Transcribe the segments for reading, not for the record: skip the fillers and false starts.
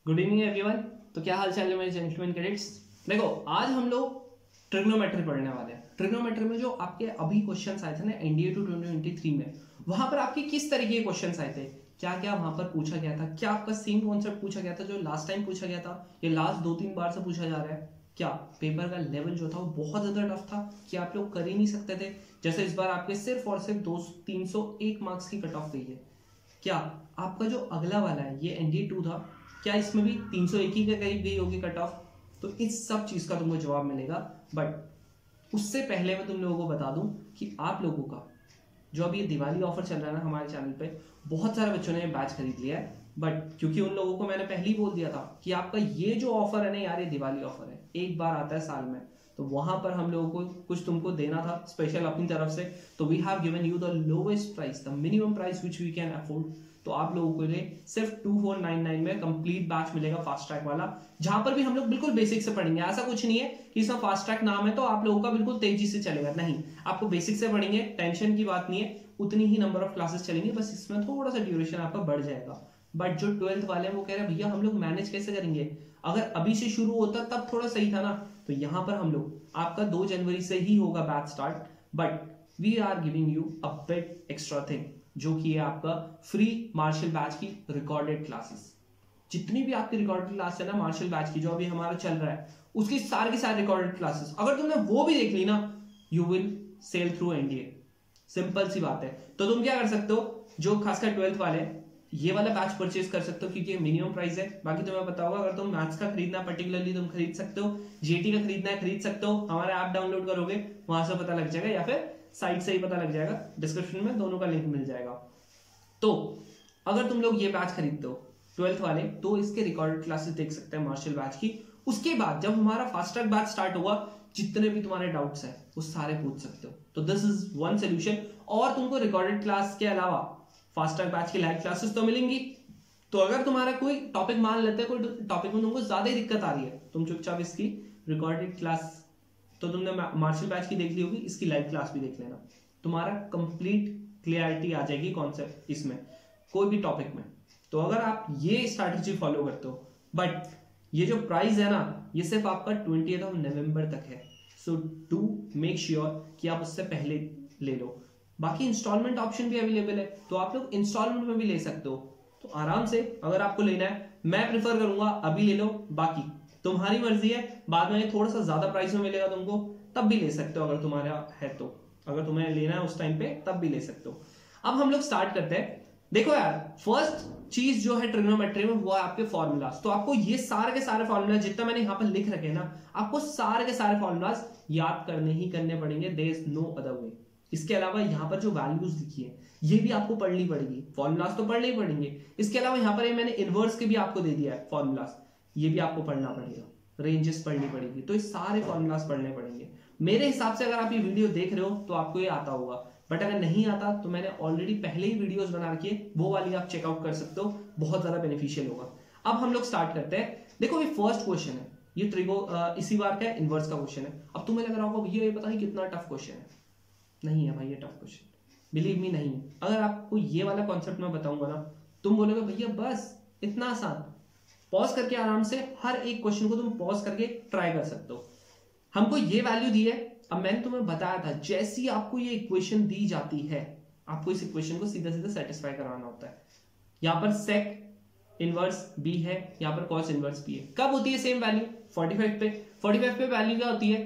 Good evening everyone. तो क्या हाल चाल है मेरे जेंटलमैन कैडेट्स। देखो आज हम लोग ट्रिग्नोमेट्री पढ़ने वाले हैं। ट्रिग्नोमेट्री में जो आपके अभी क्वेश्चंस आए थे ना एनडीए 2023 में, वहां पर आपके किस तरीके के क्वेश्चंस आए थे, क्या क्या वहां पर पूछा गया था, क्या आपका सेम कॉन्सेप्ट पूछा गया था जो लास्ट टाइम पूछा गया था, ये लास्ट 2-3 बार से पूछा जा रहा है, क्या पेपर का लेवल जो था वो बहुत ज्यादा टफ था कि आप लोग कर ही नहीं सकते थे। जैसे इस बार आपके सिर्फ और सिर्फ 301 मार्क्स की कट ऑफ गई है। क्या आपका जो अगला वाला है ये एनडीए 2 था, क्या इसमें भी 301 ही के करीब गई होगी कट ऑफ। तो इस सब चीज का तुमको जवाब मिलेगा। बट उससे पहले मैं तुम लोगों को बता दूं कि आप लोगों का जो अभी ये दिवाली ऑफर चल रहा है ना हमारे चैनल पे, बहुत सारे बच्चों ने बैच खरीद लिया है। बट क्योंकि उन लोगों को मैंने पहले ही बोल दिया था कि आपका ये जो ऑफर है ना यार, ये दिवाली ऑफर है, एक बार आता है साल में, तो वहां पर हम लोगों को कुछ तुमको देना था स्पेशल अपनी तरफ से। तो we have given you the lowest price, the minimum price which we can afford. तो आप लोगों के लिए सिर्फ 2499 में कंप्लीट बैच मिलेगा फास्ट ट्रैक वाला, जहां पर भी हम लोग बिल्कुल बेसिक से पढ़ेंगे। ऐसा कुछ नहीं है कि इसमें फास्ट ट्रैक नाम है तो आप लोगों का बिल्कुल तेजी से चलेगा, नहीं, आपको बेसिक से पढ़ेंगे, टेंशन की बात नहीं है। उतनी ही नंबर ऑफ क्लासेस चलेंगी, बस इसमें थोड़ा सा ड्यूरेशन आपका बढ़ जाएगा। बट जो 12th वाले हैं वो कह रहे हैं भैया हम लोग मैनेज कैसे करेंगे, अगर अभी से शुरू होता तब थोड़ा सही था ना। तो यहां पर हम लोग आपका 2 जनवरी से ही होगा batch start, but we are giving you a bit extra thing, जो कि है आपका फ्री मार्शल बैच की रिकॉर्डेड क्लासेस। जितनी भी आपकी रिकॉर्डेड क्लास है ना मार्शल बैच की, जो अभी हमारा चल रहा है, उसकी सारी की सारी रिकॉर्डेड क्लासेस अगर तुमने वो भी देख ली ना, you will sail through NDA. Simple सी बात है। तो तुम क्या कर सकते हो, जो खासकर 12th वाले ये वाला बैच परचेज कर सकते हो क्योंकि ये मिनिमम प्राइस है। बाकी तुम्हें पता होगा, अगर तुम मैथ्स का खरीदना है पर्टिकुलरली तुम खरीद सकते हो, जीटी का खरीदना है खरीद सकते हो, हमारा ऐप डाउनलोड करोगे वहां से पता लग जाएगा, या फिर साइट से ही पता लग जाएगा, डिस्क्रिप्शन में दोनों का लिंक मिल जाएगा। तो अगर तुम लोग ये बैच खरीदते हो 12th वाले, तो इसके रिकॉर्डेड क्लासेस देख सकते हैं मार्शल बैच की। उसके बाद जब हमारा फास्ट ट्रैक बैच स्टार्ट होगा, जितने भी तुम्हारे डाउट्स हैं वो सारे पूछ सकते हो। तो दिस इज वन सोल्यूशन। और तुमको रिकॉर्डेड क्लास के अलावा फास्ट ट्रैक बैच की लाइव क्लासेस तो मिलेंगी। तो अगर तुम्हारा कोई टॉपिक मान लेते हैं, कोई टॉपिक में तुमको ज्यादा ही दिक्कत आ रही है, तुम चुपचाप इसकी रिकॉर्डेड क्लास तो तुमने मार्शल बैच की देख ली होगी, इसकी लाइव क्लास भी देख लेना, तुम्हारा कंप्लीट क्लियरिटी आ जाएगी कॉन्सेप्ट इसमें कोई भी टॉपिक में। तो अगर आप ये स्ट्रैटेजी फॉलो करते हो, बट ये जो प्राइस है ना ये सिर्फ आपका 20th नवंबर तक है, सो डू मेक श्योर कि आप उससे पहले ले लो। बाकी इंस्टॉलमेंट ऑप्शन भी अवेलेबल है, तो आप लोग इंस्टॉलमेंट में भी ले सकते हो। तो आराम से अगर आपको लेना है, मैं प्रिफर करूंगा अभी ले लो, बाकी तुम्हारी मर्जी है, बाद में थोड़ा सा ज्यादा प्राइस में मिलेगा तुमको तब भी ले सकते हो, अगर तुम्हारा है तो, अगर तुम्हें लेना है उस टाइम पे तब भी ले सकते हो। अब हम लोग स्टार्ट करते हैं। देखो यार, फर्स्ट चीज जो है ट्रिग्नोमेट्री में वो है आपके फॉर्मूलाज। तो आपको ये सारे के सारे फॉर्मूला जितना मैंने यहाँ पर लिख रखे हैं ना, आपको सारे के सारे फॉर्मूलाज याद करने ही करने पड़ेंगे, there is no other way. इसके अलावा यहाँ पर जो वैल्यूज लिखी है ये भी आपको पढ़नी पड़ेगी, फॉर्मूलाज तो पढ़ने ही पड़ेंगे। इसके अलावा यहाँ पर मैंने इनवर्स के भी आपको दे दिया है फॉर्मूलाज, ये भी आपको पढ़ना पड़ेगा, रेंजेस पढ़नी पड़ेगी, तो ये सारे फॉर्मूलाज पढ़ने पड़ेंगे। मेरे हिसाब से अगर आप ये वीडियो देख रहे हो तो आपको ये आता होगा, बट अगर नहीं आता तो मैंने ऑलरेडी पहले ही वीडियोस बना रखी है, वो वाली आप चेकआउट कर सकते हो, बहुत ज्यादा बेनिफिशियल होगा। अब हम लोग स्टार्ट करते हैं। देखो ये फर्स्ट क्वेश्चन है, ये इसी बार का इनवर्स का क्वेश्चन है। अब तुम्हें लग रहा होगा भैया ये पता नहीं कितना टफ क्वेश्चन है। नहीं है भाई ये टफ क्वेश्चन, बिलीव मी नहीं है। अगर आपको ये वाला कॉन्सेप्ट मैं बताऊंगा ना, तुम बोलोगे भैया बस इतना आसान। पॉज करके आराम से हर एक क्वेश्चन को तुम पॉज करके ट्राई कर सकते हो। हमको ये वैल्यू दी है, अब मैंने तुम्हें बताया था जैसी आपको ये इक्वेशन दी जाती है, आपको इस इक्वेशन को सीधा सीधा सेटिस्फाई कराना होता है। यहां पर सेक इनवर्स बी है, यहां पर कॉस इनवर्स बी है। कब होती है सेम वैल्यू? 45 पे। 45 पे वैल्यू क्या होती है?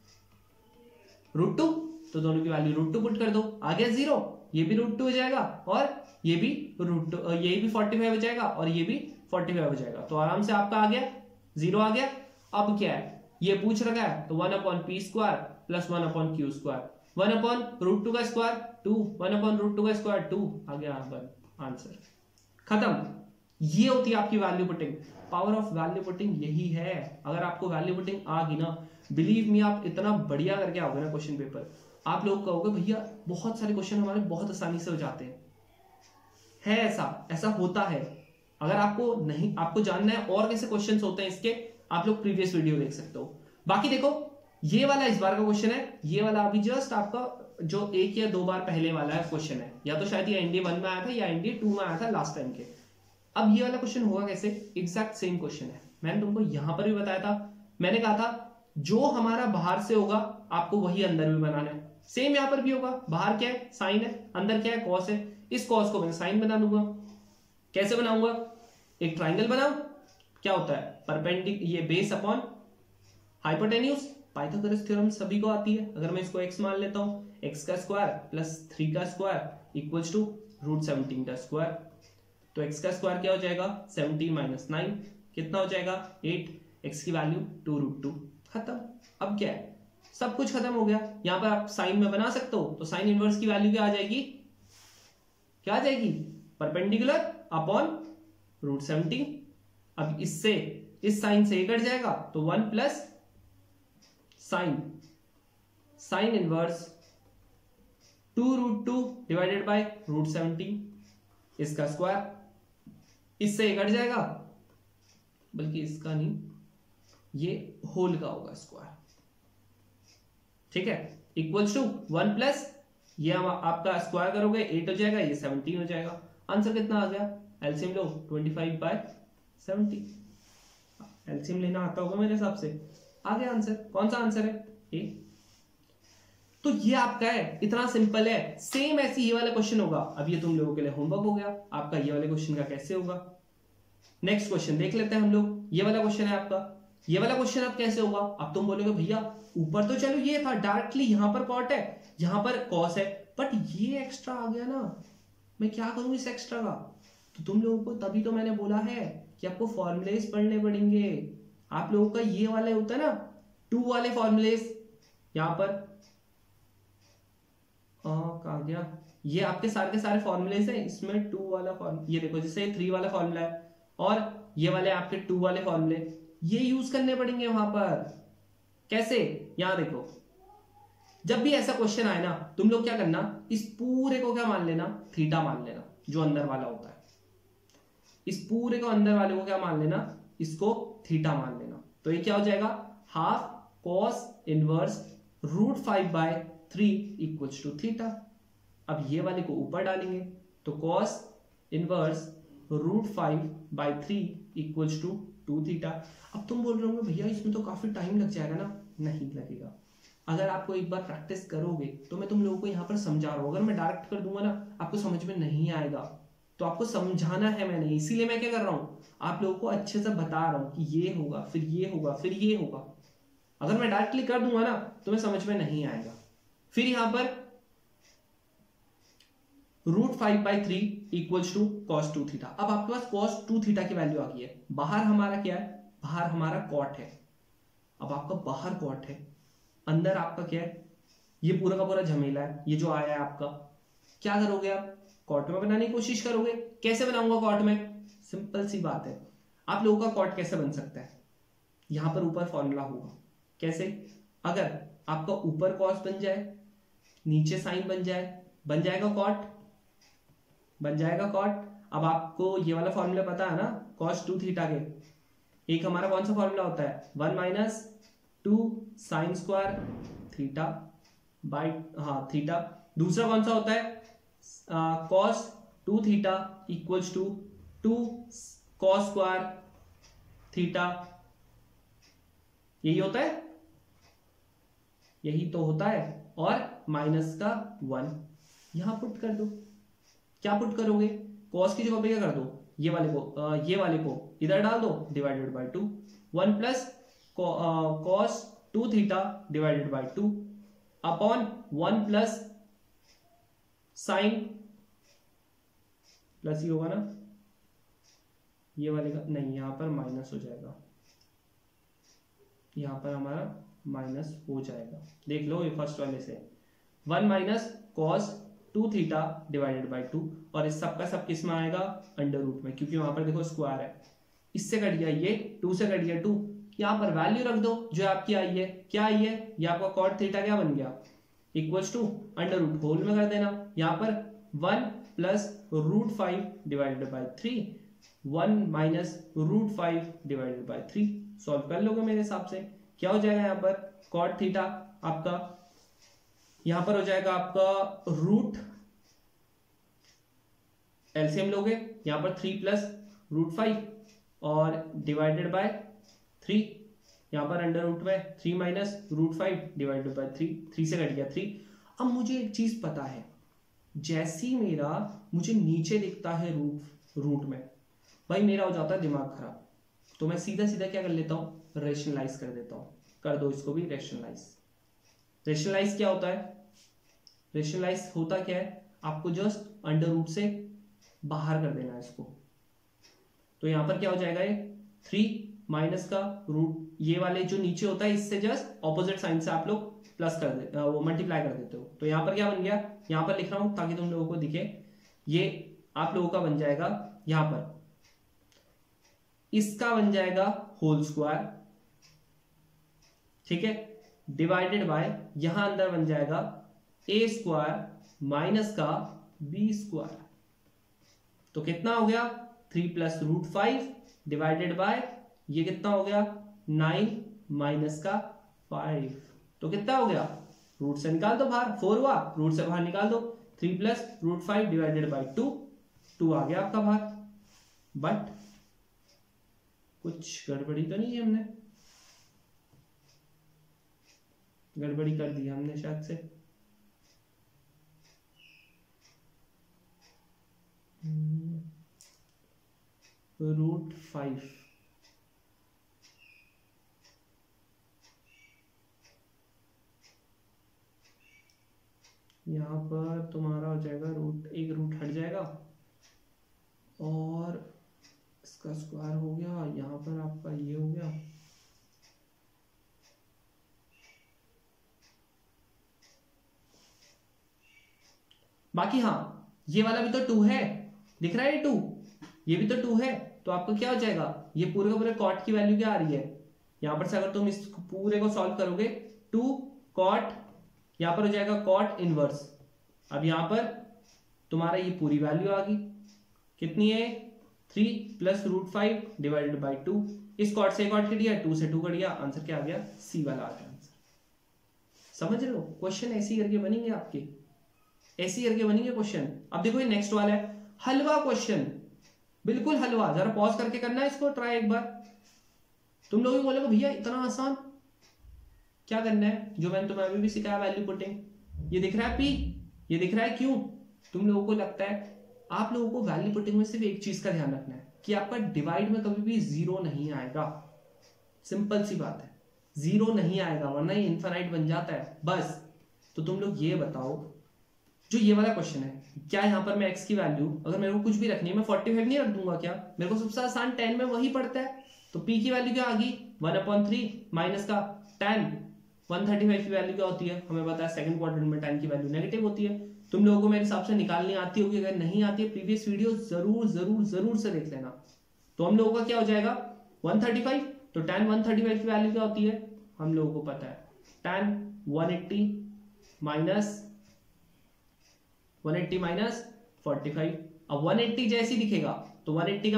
√2। तो दोनों की वैल्यू √2 पुट कर दो, आ गया 0। ये भी √2 हो जाएगा और ये भी √2, ये भी 45 हो जाएगा और ये भी 45 हो जाएगा। तो आराम से आपका आ गया 0 आ गया। अब क्या है, ये पूछ रखा है तो 1/p² + 1/q², 1/√2 का स्क्वायर 2, 1/√2 का स्क्वायर 2, आ गया आंसर, खत्म। ये होती है आपकी value putting. Power of value putting यही है। अगर आपको वैल्यू पुटिंग आ गई ना, बिलीव मी, आप इतना बढ़िया करके आओगे ना क्वेश्चन पेपर, आप लोग कहोगे भैया बहुत सारे क्वेश्चन हमारे बहुत आसानी से हो जाते हैं। है ऐसा होता है। अगर आपको नहीं, आपको जानना है और कैसे क्वेश्चंस होते हैं इसके, आप लोग प्रीवियस वीडियो देख सकते हो। बाकी देखो ये वाला इस बार का क्वेश्चन है, ये वाला अभी जस्ट आपका जो 1 या 2 बार पहले वाला है क्वेश्चन है, या तो शायद ये एनडीए 1 में आया था या एनडीए 2 में आया था लास्ट टाइम के। अब ये वाला क्वेश्चन होगा कैसे, एग्जैक्ट सेम क्वेश्चन है, मैंने तुमको यहां पर भी बताया था, मैंने कहा था जो हमारा बाहर से होगा आपको वही अंदर भी बनाना है, सेम यहां पर भी होगा, बाहर क्या है साइन है, अंदर क्या है कॉस है, इस कॉस को मैं साइन बना दूंगा। कैसे बनाऊंगा, एक ट्राइंगल बनाओ, क्या होता है परपेंडिक, ये base upon hypotenuse, Pythagoras theorem सभी को आती है। अगर मैं इसको x मान लेता हूं, x का स्क्वायर प्लस 3 का स्क्वायर इक्वल्स टू रूट 17 का स्क्वायर, तो x का स्क्वायर क्या हो जाएगा 17 माइनस 9 कितना हो जाएगा 8, x की वैल्यू 2√2, खत्म। अब क्या है, सब कुछ खत्म हो गया। यहां पर आप साइन में बना सकते हो, तो साइन इनवर्स की वैल्यू क्या आ जाएगी, क्या आ जाएगी परपेंडिकुलर अपॉन रूट 17। अब इससे इस साइन से कट जाएगा तो 1 plus sine inverse 2√2 divided by root 17, इसका स्क्वायर, इससे कट जाएगा, बल्कि इसका नहीं, ये होल का होगा स्क्वायर, ठीक है, इक्वल्स टू 1 प्लस ये आपका स्क्वायर करोगे 8 हो जाएगा, ये 17 हो जाएगा। आंसर कितना आ गया, एलसीएम लो 25/70, एलसीएम लेना आता होगा मेरे हिसाब से, आ गया आंसर। कौन सा आंसर है, ए। तो ये आपका है, इतना सिंपल है। सेम ऐसी ये वाला क्वेश्चन होगा। अब ये तुम लोगों के लिए होमवर्क हो गया आपका, ये वाले क्वेश्चन का कैसे होगा। नेक्स्ट क्वेश्चन देख लेते हैं हम लोग। ये वाला क्वेश्चन है आपका, ये वाला क्वेश्चन अब कैसे होगा। अब तुम बोलोगे भैया ऊपर तो चलो ये था डायरेक्टली, यहां पर कॉट है यहां पर कॉस है, बट ये एक्स्ट्रा आ गया ना, मैं क्या करूं इस एक्स्ट्रा का। तो तुम लोगों को तभी तो मैंने बोला है कि आपको फॉर्मूलेस पढ़ने पड़ेंगे। आप लोगों का ये वाला होता है ना 2 वाले फॉर्मूलेस, यहां पर कहा गया, ये आपके सारे के सारे फॉर्मूलेस हैं, इसमें 2 वाला फॉर्मूला, ये देखो जैसे 3 वाला फॉर्मूला है और ये वाले आपके 2 वाले फॉर्मूले, ये यूज करने पड़ेंगे वहां पर। कैसे, यहां देखो, जब भी ऐसा क्वेश्चन आए ना तुम लोग क्या करना, इस पूरे को क्या मान लेना, थीटा मान लेना, जो अंदर वाला होता है, इस पूरे को अंदर वाले को क्या मान लेना, इसको थीटा मान लेना। तो ये क्या हो जाएगा, half cos inverse root 5/3 equals to theta. अब ये वाले को ऊपर डालेंगे तो cos inverse root 5/3 equals to 2 theta. अब तुम बोल रहे होंगे भैया इसमें तो काफी टाइम लग जाएगा ना, नहीं लगेगा। अगर आपको एक बार प्रैक्टिस करोगे तो मैं तुम लोगों को यहाँ पर समझा रहा हूँ, अगर मैं डायरेक्ट कर दूंगा ना आपको समझ में नहीं आएगा, तो आपको समझाना है मैंने, इसीलिए मैं क्या कर रहा हूँ, आप लोगों को अच्छे से बता रहा हूँ कि ये होगा फिर ये होगा फिर ये होगा। अगर मैं डायरेक्टली कर दूंगा ना तो मैं समझ में नहीं आएगा। फिर यहां पर root 5/3 equals to cos 2 theta. अब आपके पास कॉस 2 थीटा की वैल्यू आ गई है, बाहर हमारा क्या है, बाहर हमारा कॉट है। अब आपका बाहर कॉट है, अंदर आपका क्या है, ये पूरा का पूरा झमेला है, ये जो आया है आपका, क्या करोगे आप, कॉट में बनाने की कोशिश करोगे। कैसे बनाऊंगा कॉट में, सिंपल सी बात है, आप लोगों का कॉट कैसे बन सकता है, यहां पर ऊपर फॉर्मूला होगा। कैसे, अगर आपका ऊपर कॉस बन जाए नीचे साइन बन जाए, बन जाएगा कॉट, बन जाएगा कॉट। अब आपको ये वाला फॉर्मूला पता है ना कॉस 2 थीटा के, एक हमारा कौन सा फॉर्मूला होता है 1 minus 2 sine square theta by theta. दूसरा कौन सा होता है cos 2 theta equals to 2 cos square theta, यही होता है, यही तो होता है। और माइनस का 1 यहां पुट कर दो। क्या पुट करोगे, कॉस की जगह पे क्या कर दो, ये वाले को इधर डाल दो, divided by 2, 1 plus cos 2 theta divided by 2 upon 1 plus sine, plus ये होगा ना, ये वाले का नहीं, यहां पर माइनस हो जाएगा, यहां पर हमारा माइनस हो जाएगा। देख लो ये फर्स्ट वाले से 1 minus cos 2 theta divided by 2, और इस सब का सब किस में आएगा, अंडर रूट में, क्योंकि वहां पर देखो स्क्वायर है, इससे कट गया ये, 2 से कट गया 2, यहां पर वैल्यू रख दो जो आपकी आई है। क्या आई है, ये आपका कॉट थीटा क्या बन गया, equals to under root whole में कर देना, यहां पर 1 plus root 5 divided by 3, 1 minus root 5 divided by 3। Solve कर लोगे मेरे हिसाब से, क्या हो जाएगा यहाँ पर कॉट थीटा आपका, यहां पर हो जाएगा आपका रूट, एलसीएम लोगे यहां पर 3 प्लस √5 और डिवाइडेड बाय 3, यहाँ पर अंडर रूट में 3 माइनस √5 डिवाइडेड बाय 3 से कट गया 3। अब मुझे एक चीज पता है, जैसी मेरा मुझे नीचे दिखता है रूट में, भाई मेरा हो जाता है दिमाग खराब। तो मैं सीधा सीधा क्या कर लेता हूँ, रेशनलाइज कर देता हूँ। कर दो इसको भी रेशनलाइज। रेशनलाइज क्या होता है, रेशनलाइज होता क्या है, आपको जस्ट अंडर रूट से बाहर कर देना है इसको। तो यहां पर क्या हो जाएगा, ये 3 माइनस का रूट, ये वाले जो नीचे होता है इससे जस्ट ऑपोजिट साइन से आप लोग प्लस कर दे, वो मल्टीप्लाई कर देते हो। तो यहां पर क्या बन गया, यहां पर लिख रहा हूं ताकि तुम लोगों को दिखे, ये आप लोगों का बन जाएगा, यहां पर इसका बन जाएगा होल स्क्वायर, ठीक है, डिवाइडेड बाय यहां अंदर बन जाएगा a स्क्वायर माइनस का b स्क्वायर। तो कितना हो गया, 3 प्लस √5 डिवाइडेड बाय ये कितना हो गया, 9 माइनस का 5। तो कितना हो गया, रूट से निकाल दो बाहर, 4 हुआ, रूट से बाहर निकाल दो, 3 प्लस √5 डिवाइडेड बाय 2 आ गया आपका बाहर। बट कुछ गड़बड़ी तो नहीं है, हमने गड़बड़ी कर दी हमने शायद से। √5 यहाँ पर तुम्हारा हो जाएगा एक रूट हट जाएगा और इसका स्क्वायर हो गया, यहाँ पर आपका ये हो गया, बाकी हाँ ये वाला भी तो 2 है, दिख रहा है ये 2, ये भी तो 2 है। तो आपको क्या हो जाएगा, ये पूरे का पूरे कॉट की वैल्यू क्या आ रही है, यहां पर से अगर तुम इस पूरे को सॉल्व करोगे 2 कॉट, यहां पर हो जाएगा कॉट इनवर्स। अब यहां पर तुम्हारा ये पूरी वैल्यू आ गई, कितनी है, 3 प्लस √5 डिवाइडेड बाई 2। इस कॉट से कॉट कट गया, 2 से 2 कट गया, आंसर क्या आ गया, सी वाला आ गया आंसर। समझ लो क्वेश्चन ऐसे करके बनेंगे आपके, ऐसे करके बनेंगे क्वेश्चन। अब देखो ये नेक्स्ट वाला है हलवा क्वेश्चन, बिल्कुल हलवा। जरा पॉज करके करना है इसको ट्राई एक बार। तुम लोग भी बोलोगे भैया इतना आसान, क्या करना है, जो मैंने तुम्हें अभी भी सिखाया वैल्यू पुटिंग। ये दिख रहा है P, ये दिख रहा है Q। तुम लोगों को लगता है, आप लोगों को वैल्यू पुटिंग में सिर्फ एक चीज का ध्यान रखना है कि आपका डिवाइड में कभी भी 0 नहीं आएगा। सिंपल सी बात है, 0 नहीं आएगा, वरना ये इनफाइनाइट बन जाता है बस। तो तुम लोग ये बताओ, जो ये वाला क्वेश्चन है, क्या यहाँ पर मैं x की वैल्यू अगर मेरे को कुछ भी रखनी है, मैं 45 नहीं रख दूंगा क्या, मेरे को सबसे आसान 10 में वही पड़ता है। तो p की वैल्यू क्या आ गई, 1/3 माइनस का 10। 135 की वैल्यू क्या होती है, हमें पता है सेकंड क्वाड्रेंट में 10 की वैल्यू नेगेटिव होती है। तुम लोगों को मेरे हिसाब से निकालनी आती होगी, अगर नहीं आती है प्रीवियस वीडियो जरूर जरूर जरूर से देख लेना। तो हम लोगों का क्या हो जाएगा 135, तो tan 135 की वैल्यू क्या होती है, हम लोगों को पता है tan 180 माइनस 45। अब 180 जैसी दिखेगा तो 180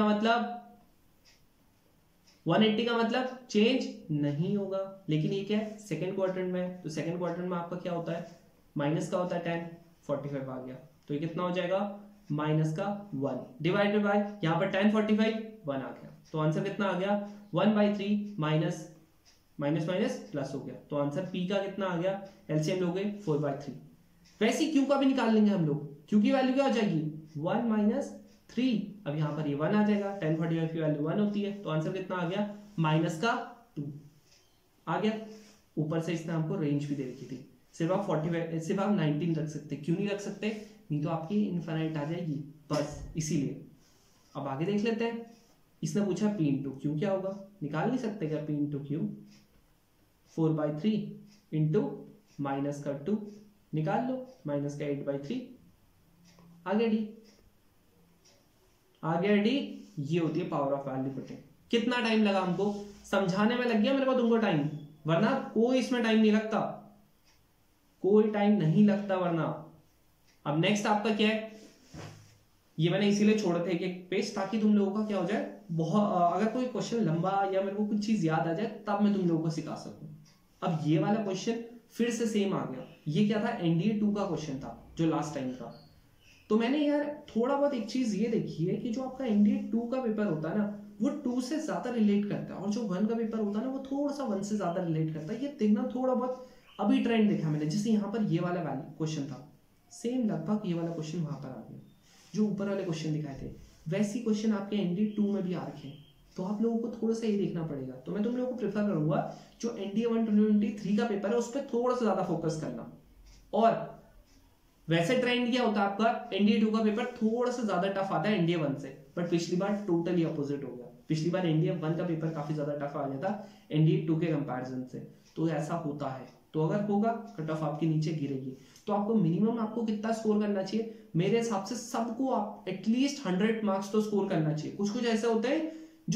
का मतलब चेंज नहीं होगा, लेकिन ये क्या है सेकंड क्वाड्रेंट में, तो सेकंड क्वाड्रेंट में आपका क्या होता है, माइनस का होता है 10, 45 आ गया, तो ये कितना हो जाएगा माइनस का 1 डिवाइडेड बाय यहाँ पर 10 45 1 आ गया। तो आंसर कितना आ गया 1/3 माइनस माइनस माइनस प्लस हो गया। तो आंसर P का कितना आ गया, एलसीएम लोगे 4/3। वैसे Q का भी निकाल लेंगे हम लोग, Q की वैल्यू क्या हो जाएगी 1 - 3। अब यहाँ पर ये 1 आ जाएगा, 10 45 की वैल्यू 1 होती है, तो आंसर कितना आ गया माइनस का 2 आ गया। ऊपर से इसने हमको रेंज भी दे रखी थी, सिर्फ आप 45 सिर्फ आप 19 रख सकते, क्यों नहीं रख सकते, नहीं तो आपकी इनफाइनाइट आ जाएगी बस, इसीलिए। अब आगे देख लेते हैं, इसने पूछा P × Q क्या होगा, निकाल नहीं सकते क्या P × Q, 4/3 इंटू माइनस का 2 निकाल लो, माइनस का 8/3 आ गया D। ये होती है पावर ऑफ वैल्यू पुटिंग। कितना टाइम लगा हमको समझाने में, लग गया मेरे को तुमको टाइम, वरना कोई इसमें टाइम नहीं लगता, कोई टाइम नहीं लगता वरना। अब नेक्स्ट आपका क्या है, ये मैंने इसीलिए छोड़े थे एक पेज, ताकि तुम लोगों का क्या हो जाए, बहुत अगर कोई क्वेश्चन लंबा या मेरे को कुछ चीज याद आ जाए तब मैं तुम लोगों को सिखा सकूं। अब ये वाला क्वेश्चन फिर से सेम आ गया, ये क्या था NDA 2 का क्वेश्चन था जो लास्ट टाइम था। तो मैंने यार थोड़ा बहुत एक चीज ये देखी है कि जो आपका एनडीए 2 का पेपर होता है ना वो 2 से ज्यादा रिलेट करता है, और जो 1 का पेपर होता है ना वो थोड़ा सा 1 से ज्यादा रिलेट करता है। ये देखना थोड़ा बहुत अभी ट्रेंड देखा मैंने, जैसे यहाँ पर ये वाला क्वेश्चन था, सेम लगभग ये वाला क्वेश्चन वहां पर आ गया, जो ऊपर वाले क्वेश्चन दिखाए थे वैसी क्वेश्चन आपके एनडीए 2 में भी आ रखे हैं। तो आप लोगों को थोड़ा सा ये देखना पड़ेगा। तो मैं तुम लोगों को प्रेफर करूंगा जो एनडीए 1 2023 का पेपर है उस पर थोड़ा सा ज्यादा फोकस करना। और वैसे ट्रेंड क्या होता है आपका, एनडीए 2 का पेपर थोड़ा सा ज्यादा टफ आता है एनडीए 1 से, बट पिछली बार टोटली अपोजिट हो गया। पिछली बार एनडीए 1 का पेपर काफी ज्यादा टफ आ गया था एनडीए 2 के कंपैरिजन से। तो ऐसा होता है, तो अगर होगा कट ऑफ आपके नीचे गिरेगी। तो आपको मिनिमम आपको कितना स्कोर करना चाहिए, मेरे हिसाब से सबको आप एटलीस्ट 100 मार्क्स तो स्कोर करना चाहिए। कुछ कुछ ऐसे होते हैं जो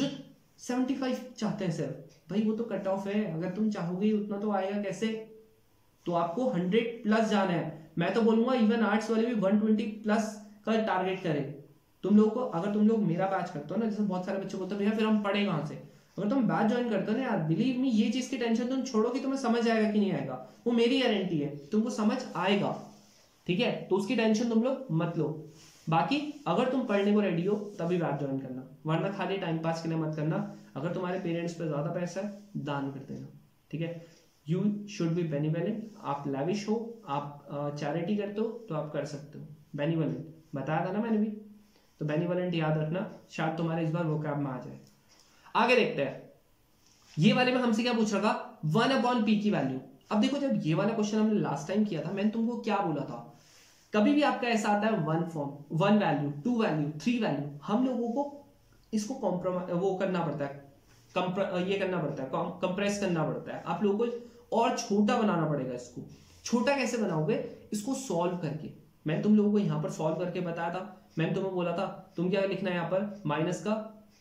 75 चाहते हैं सिर्फ, भाई वो तो कट ऑफ है, अगर तुम चाहोगे उतना तो आएगा कैसे, तो आपको 100 प्लस जाना है। मैं तो बोलूंगा इवन आर्ट्स वाले भी 120 प्लस का टारगेट करें। तुम लोग को, अगर तुम लोग मेरा बैच करते हो ना, जैसे बहुत सारे बच्चे बोलते हैं भैया फिर हम पढ़े कहाँ से, अगर तुम बैच ज्वाइन करते हो ना यार, बिलीव मी ये चीज की टेंशन तुम छोड़ो कि तुम्हें समझ आएगा कि नहीं आएगा, वो मेरी गारंटी है तुमको समझ आएगा, ठीक है। तो उसकी टेंशन तुम लोग मत लो। बाकी अगर तुम पढ़ने को रेडी हो तभी बैच ज्वाइन करना, वरना खाली टाइम पास के लिए मत करना। अगर तुम्हारे पेरेंट्स पे ज्यादा पैसा है दान कर देना, ठीक है। यू शुड बी बेनिवोलेंट, आप लैविश हो, आप चैरिटी करते हो तो आप कर सकते हो। बेनिवोलेंट बताया था ना मैंने भी, तो बेनिवोलेंट याद रखना, शायद तुम्हारे इस बार वोकैब में आ जाए। आगे देखते हैं, ये वाले में हमसे क्या पूछ रहा था, 1/p की वैल्यू। अब देखो जब ये वाला क्वेश्चन हमने लास्ट टाइम किया था, मैंने तुमको क्या बोला था, कभी भी आपका ऐसा आता है 1 फॉर्म, 1 वैल्यू, 2 वैल्यू, 3 वैल्यू, हम लोगों को इसको कॉम्प्रोमाइज वो करना पड़ता है, ये करना पड़ता है, कंप्रेस करना पड़ता है, आप लोगों को और छोटा बनाना पड़ेगा। इसको छोटा कैसे बनाओगे, इसको सॉल्व करके। मैंने तुम लोगों को यहाँ पर सॉल्व करके बताया था, मैंने तुम्हें बोला था तुम क्या लिखना है यहाँ पर, माइनस का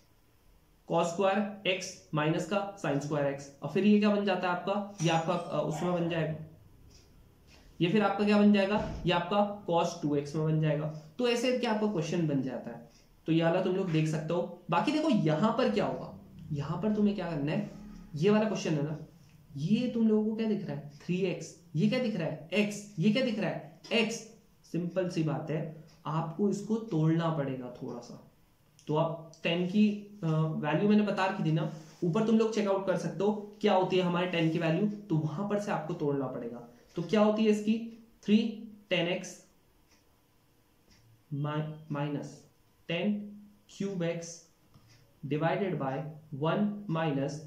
cos स्क्वायर x माइनस का sin स्क्वायर x, और फिर ये क्या बन जाता है आपका, ये आपका उसमें बन जाएगा, ये फिर आपका क्या बन जाएगा, ये आपका cos 2x में बन जाएगा। तो ऐसे क्या आपका क्वेश्चन बन जाता है। तो ये वाला तुम लोग देख सकते हो। बाकी देखो यहां पर क्या होगा, यहां पर तुम्हें क्या करना है, ये वाला क्वेश्चन है ना, ये तुम लोगों को क्या दिख रहा है 3x, ये क्या दिख रहा है x, ये क्या दिख रहा है x। सिंपल सी बात है, आपको इसको तोड़ना पड़ेगा थोड़ा सा। तो आप 10 की वैल्यू मैंने बता रखी थी ना, ऊपर तुम लोग चेकआउट कर सकते हो क्या होती है हमारे 10 की वैल्यू, तो वहां पर से आपको तोड़ना पड़ेगा। तो क्या होती है इसकी 3 10x minus 10 cube x divided by 1 minus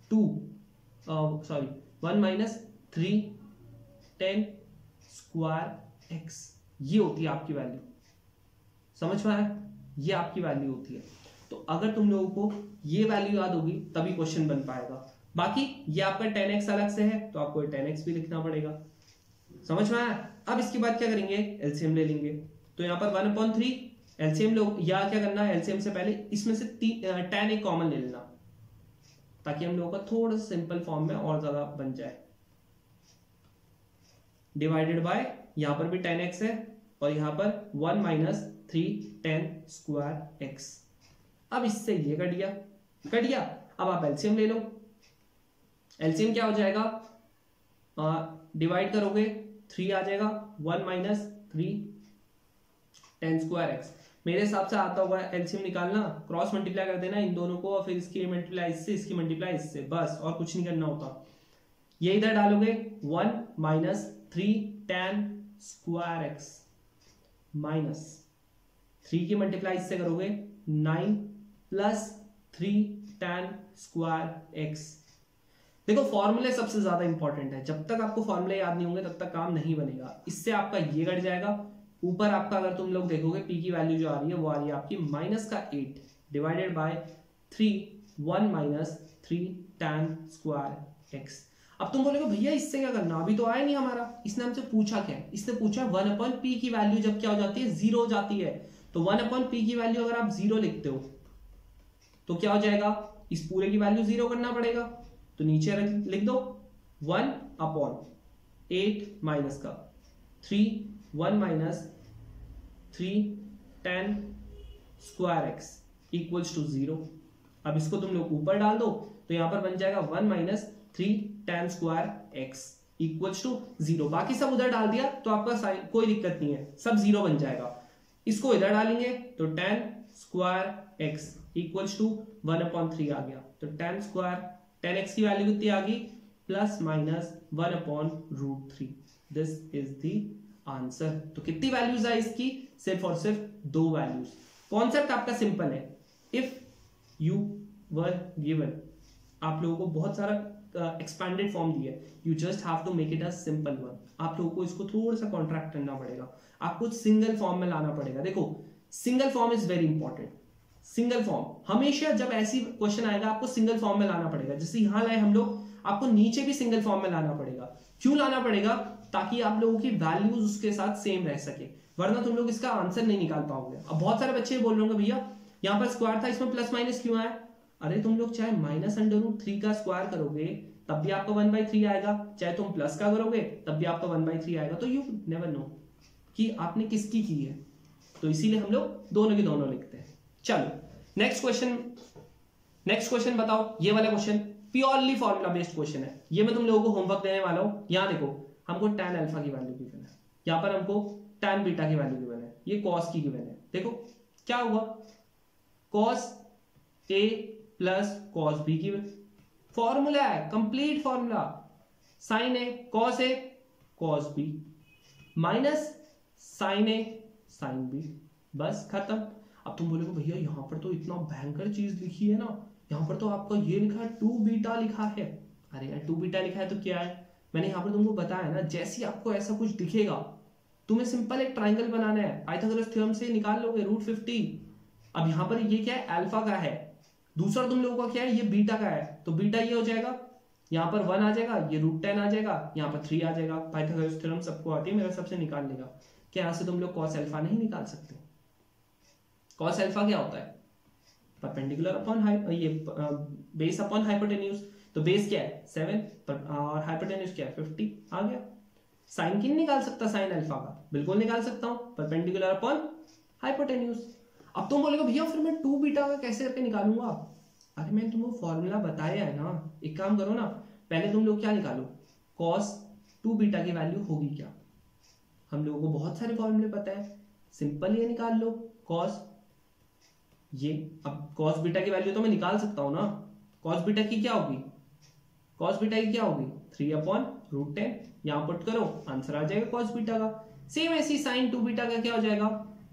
1 minus 3 10 square x, ये होती है आपकी वैल्यू। समझ में आया, ये आपकी वैल्यू होती है। तो अगर तुम लोगों को ये वैल्यू याद होगी तभी क्वेश्चन बन पाएगा। बाकी ये आपका 10x अलग से है तो आपको 10x भी लिखना पड़ेगा। समझ में आया। अब इसके बाद क्या करेंगे, एलसीएम ले लेंगे। तो यहाँ पर 1/3 एलसीएम लो, या क्या करना है, एलसीएम से पहले इसमें से tan एक कॉमन ले लेना, ताकि हम लोगों का थोड़ा सा सिंपल फॉर्म में और ज्यादा बन जाए। डिवाइडेड बाय, यहां पर भी 10x है और यहां पर 1 माइनस 3 10 स्क्वायर x। अब इससे ये कट गया। अब आप एलसीएम ले लो। एलसीएम क्या हो जाएगा, डिवाइड करोगे 3 आ जाएगा, 1 माइनस 3 10 स्क्वायर x। मेरे हिसाब से आता होगा एलसीएम निकालना, क्रॉस मल्टीप्लाई कर देना इन दोनों को, और फिर इसकी मल्टीप्लाई इससे, इसकी मल्टीप्लाई इससे, बस और कुछ नहीं करना होता। ये इधर डालोगे 1 माइनस 3 10 स्क्वायर x माइनस 3 की मल्टीप्लाई इससे करोगे 9 प्लस 3 10 स्क्वायर x। देखो फॉर्मूले सबसे ज्यादा इंपॉर्टेंट है, जब तक आपको फॉर्मूले याद नहीं होंगे तब तक काम नहीं बनेगा। इससे आपका ये कट जाएगा, ऊपर आपका अगर तुम लोग देखोगे p की वैल्यू जो आ रही है वो आ रही है आपकी माइनस का 8 divided by 3 1 minus 3 10 square x। अब तुम बोलोगे भैया इससे क्या करना, अभी तो आया नहीं हमारा। इसने हमसे पूछा क्या है, इसने पूछा 1/p की वैल्यू जब क्या हो जाती है, 0 हो जाती है। तो 1/p की वैल्यू अगर आप 0 लिखते हो तो क्या हो जाएगा, इस पूरे की वैल्यू 0 करना पड़ेगा। तो नीचे लिख दो 1/8 माइनस का 3 1 minus 3 10 square x equals to 0। अब इसको तुम लोग ऊपर डाल दो तो यहां पर बन जाएगा 1 minus 3 10 square x equals to 0। बाकी सब उधर डाल दिया तो आपका साइन कोई दिक्कत नहीं है, सब 0 बन जाएगा। इसको इधर डालेंगे तो tan square x equals to 1/3 आ गया। तो tan स्क्वायर tan x की वैल्यू कितनी आ गई, plus minus 1/√3। This is the answer. तो कितनी वैल्यूज है इसकी, सिर्फ और सिर्फ 2 वैल्यूज। कॉन्सेप्ट आपका सिंपल है। इफ यू वर गिवन, आप लोगों को बहुत सारा एक्सपैंडेड फॉर्म दिया है, you just have to make it a simple one. आप लोगों को इसको थोड़ा सा कॉन्ट्रैक्ट करना पड़ेगा, आपको सिंगल फॉर्म में लाना पड़ेगा। देखो single form is very important. Single form हमेशा जब ऐसी क्वेश्चन आएगा आपको सिंगल फॉर्म में लाना पड़ेगा। जैसे यहां लाए हम लोग, आपको नीचे भी सिंगल फॉर्म में लाना पड़ेगा। क्यों लाना पड़ेगा, ताकि आप लोगों की वैल्यूज उसके साथ सेम रह सके, वरना तुम लोग इसका आंसर नहीं निकाल पाओगे। अब बहुत सारे बच्चे बोल रहे होंगे भैया यहाँ पर स्क्वायर था, इसमें प्लस माइनस क्यों आया। अरे तुम लोग चाहे -√3 का स्क्वायर करोगे तब भी आपका 1/3 आएगा, चाहे तुम प्लस का करोगे तब भी आपका 1/3 आएगा। तो यू नेवर नो कि आपने किसकी की है, तो इसीलिए हम लोग दोनों के दोनों लिखते हैं। चलो नेक्स्ट क्वेश्चन बताओ। ये वाला question purely formula based question है। ये मैं तुम लोगों को होमवर्क देने वाला हूं। यहां देखो हमको tan अल्फा की वैल्यू गिवन है, यहां पर हमको tan बीटा की वैल्यू गिवन है, ये cos की गिवन है। देखो क्या हुआ, cos A plus cos B की फॉर्मूला है, complete formula. sin A cos B minus sin A sin B, बस खत्म। अब तुम बोलोगे भैया यहां पर तो इतना भयंकर चीज लिखी है ना, यहां पर तो आपका ये लिखा है 2 बीटा लिखा है। अरे यार 2 बीटा लिखा है तो क्या है, मैंने यहां पर तुमको बताया ना, जैसे आपको ऐसा कुछ दिखेगा तुम्हें सिंपल एक ट्राइंगल बनाना है, पाइथागोरस थ्योरम से निकाल लोगे √50। अब यहां पर ये क्या है, अल्फा का है, दूसरा तुम लोगों का क्या है, ये बीटा का है। तो बीटा ये हो जाएगा, यहाँ पर 1 आ जाएगा, ये √10 आ जाएगा, यहाँ पर 3 आ जाएगा। पाइथागोरस थ्योरम सबको आती है, मेरा सबसे निकाल लेगा। क्या यहाँ से तुम लोग cos अल्फा नहीं निकाल सकते। cos अल्फा क्या होता है, परपेंडिकुलर अपॉन ये बेस अपॉन हाइपोटेन्यूज। तो बेस क्या है 7 और हाइपोटेन्यूज क्या है 50 आ गया। साइन की नहीं निकाल सकता, साइन अल्फा का बिल्कुल निकाल सकता हूं, परपेंडिकुलर अपॉन हाइपोटेन्यूज। अब तुम बोलेगा भैया फिर मैं 2 बीटा का कैसे करके निकालूंगा। अरे मैंने तुमको फॉर्मूला बताया है ना, एक काम करो ना, पहले तुम लोग क्या निकालो, cos 2 बीटा की वैल्यू होगी क्या। हम लोगों को बहुत सारे फॉर्मूले पता है, सिंपल ये निकाल लो cos ये। अब cos बीटा की वैल्यू तो मैं निकाल सकता हूं ना, cos बीटा की क्या होगी, cos बीटा की क्या होगी 3/√10, यहां पुट करो आंसर आ जाएगा cos बीटा का। सेम ऐसी sin 2 बीटा का क्या हो जाएगा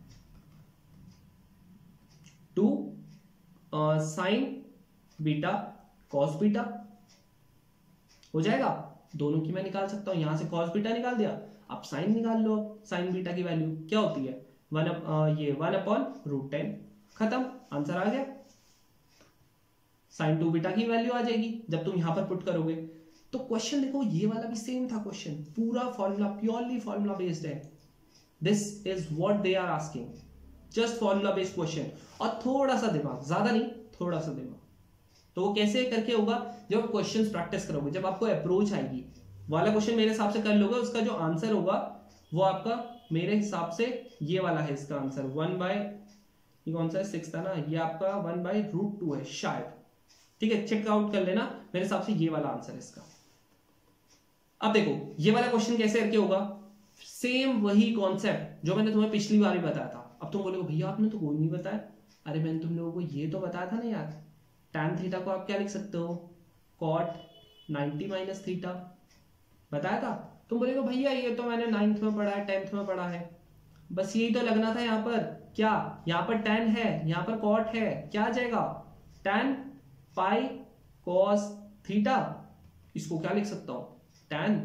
2 sin बीटा cos बीटा हो जाएगा। दोनों की मैं निकाल सकता हूं, यहां से cos बीटा निकाल दिया, अब sin निकाल लो। sin बीटा की वैल्यू क्या होती है 1/√10, खत्म, आंसर आ गया। sin 2 बीटा की वैल्यू आ जाएगी जब तुम यहां पर पुट करोगे। तो क्वेश्चन देखो ये वाला भी सेम था क्वेश्चन, पूरा फॉर्मूला प्योरली फॉर्मूला बेस्ड है। This is what they are asking, just formula based question और थोड़ा सा दिमाग, ज्यादा नहीं थोड़ा सा दिमाग। तो वो कैसे करके होगा, जब आप क्वेश्चंस प्रैक्टिस करोगे, जब आपको अप्रोच आएगी वाला क्वेश्चन मेरे हिसाब से कर लोगे, उसका जो आंसर होगा वो आपका मेरे हिसाब से ये वाला है। इसका आंसर 1/, ये कौन सा है 6 था ना, ये आपका 1/√2 है शायद, ठीक है चेक आउट कर लेना, मेरे हिसाब से ये वाला आंसर है इसका। अब देखो ये वाला क्वेश्चन कैसे करके होगा, सेम वही कॉन्सेप्ट जो मैंने तुम्हें पिछली बार भी बताया था। अब तुम बोलोगे भैया आपने तो कोई नहीं बताया। अरे मैंने तुम लोगों को ये तो बताया था ना यार, tan थीटा को आप क्या लिख सकते हो, cot 90 - थीटा बताया था। तुम बोलेगे भैया ये तो मैंने 9th में पढ़ा है 10th में पढ़ा है, बस यही तो लगना था। यहाँ पर क्या, यहाँ पर tan है, यहाँ पर cot है, क्या आ जाएगा tan पाई cos थीटा। इसको क्या लिख सकता हूं tan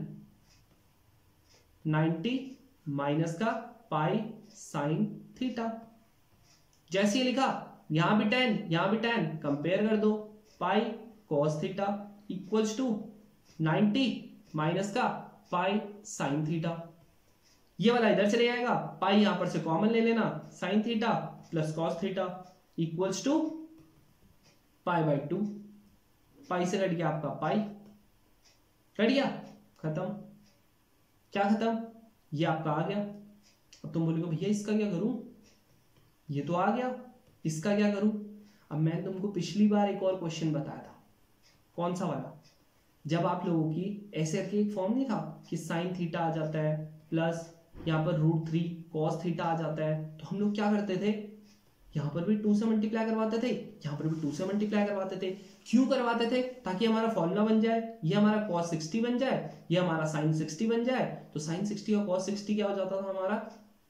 90 माइनस का पाई sin थीटा। जैसे ही लिखा यहां भी tan यहां भी tan, कंपेयर कर दो, pi cos theta equals to 90 minus का पाई sin थीटा। ये वाला इधर चले जाएगा, पाई यहां पर से कॉमन ले लेना, sin theta plus cos theta equals to π/2। Pi से कट गया आपका पाई, कट गया, खत्म। क्या खत्म, ये आपका आ गया। अब तुम बोलोगे भैया इसका क्या करूं, ये तो आ गया, इसका क्या करूं। अब मैंने तुमको पिछली बार एक और क्वेश्चन बताया था, कौन सा वाला, जब आप लोगों की ऐसे करके एक फॉर्म नहीं था कि sin थीटा आ जाता है प्लस यहाँ पर √3 cos थीटा आ जाता है। तो हम लोग क्या करते थे, यहाँ पर भी 2 से मल्टीप्लाई करवाते थे, यहाँ पर भी 2 से मल्टीप्लाई करवाते थे। क्यों करवाते थे? ताकि हमारा फॉर्मूला बन जाए, ये हमारा cos 60 बन जाए, ये हमारा sin 60 बन जाए। तो sin 60 और cos 60 क्या हो जाता था हमारा,